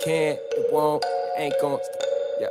can't, it won't, ain't gon' stop. Yeah.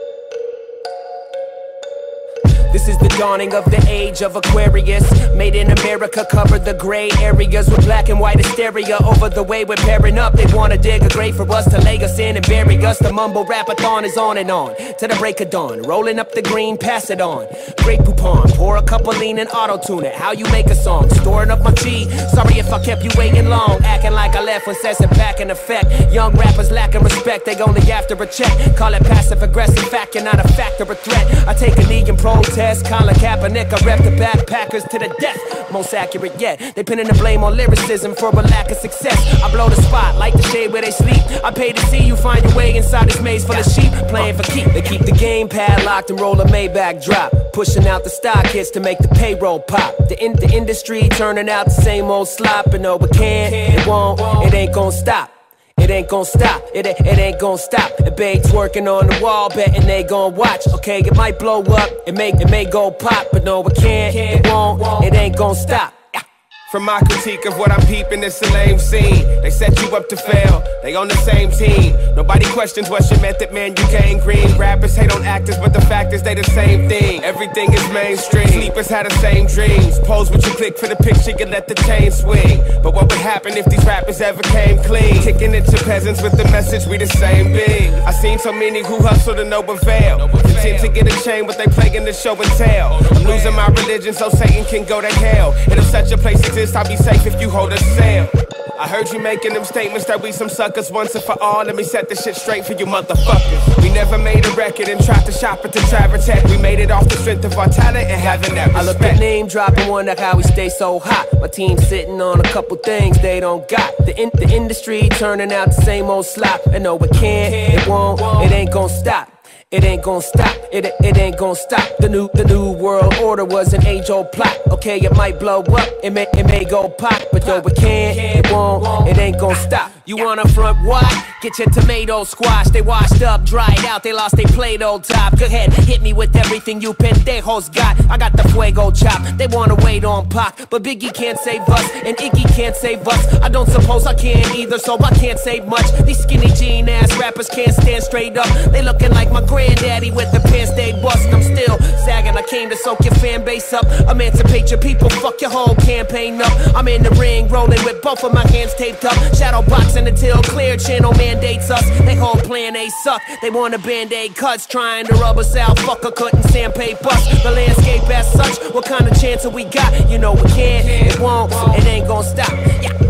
This is the dawning of the age of Aquarius. Made in America, cover the gray areas with black and white hysteria over the way we're pairing up. They wanna dig a grave for us to lay us in and bury us. The mumble rap-a-thon is on and on to the break of dawn. Rolling up the green, pass it on. Great poupon, pour a cup of lean and auto-tune it. How you make a song, storing up my chi. Sorry if I kept you waiting long, acting like I left when says it back in effect. Young rappers lacking respect, they only after a check. Call it passive-aggressive fact, you're not a fact or a threat. I take a knee and protest. Colin Kaepernick, I rep the backpackers to the death. Most accurate yet, they pinning the blame on lyricism for a lack of success. I blow the spot, light the shade where they sleep. I pay to see you find your way inside this maze full of sheep. Playing for keep, they keep the game padlocked and roll a Maybach drop. Pushing out the stock hits to make the payroll pop. The industry turning out the same old slop. And no, it can't, it won't, it ain't gon' stop. It ain't gon' stop, it ain't gon' stop. The babes working on the wall, betting they gon' watch. Okay, it might blow up, it may go pop. But no, it can't, it won't, it ain't gon' stop. From my critique of what I'm peeping, it's a lame scene. They set you up to fail, they on the same team. Nobody questions what's your method, man, you gain green. Rappers hate on actors, but the fact is they the same thing. Everything is mainstream, sleepers had the same dreams. Pose what you click for the picture, you let the chain swing. But what would happen if these rappers ever came clean? Kicking it to peasants with the message, we the same being. I seen so many who hustle to no avail. Pretend to get a chain, but they playing the show and tell. I'm losing my religion so Satan can go to hell. And if such a place exists, I'll be safe if you hold a sale. I heard you making them statements that we some suckers once and for all. Let me set this shit straight for you motherfuckers. We never made a record and tried to shop it to Travis Tech. We made it off the strength of our talent and having that respect. I look at name dropping, wonder how we stay so hot. My team sitting on a couple things they don't got. The industry turning out the same old slop. And no, it can't, it won't, it ain't gon' stop. It ain't gon' stop, it ain't gon' stop. The new world order was an age-old plot. Okay, it might blow up, it may go pop. But yo, it can't, it won't, it ain't gon' stop. You wanna front what? Get your tomatoes squashed. They washed up, dried out, they lost their Play-Doh top. Go ahead, hit me with everything you pendejos got. I got the fuego chop, they wanna wait on Pac. But Biggie can't save us, and Iggy can't save us. I don't suppose I can either, so I can't say much. These skinny jean ass rappers can't stand straight up. They looking like my granddaddy with the pants they bust. I'm still sagging, I came to soak your fan base up. Emancipate your people, fuck your whole campaign up. I'm in the ring, rolling with both of my hands taped up. Shadow boxing until clear channel mandates us. They whole plan, they suck. They want a band-aid cuts, trying to rub us out. Fucker couldn't sandpaper us. The landscape as such, what kind of chance have we got? You know we can't, it won't, it ain't gon' stop. Yeah.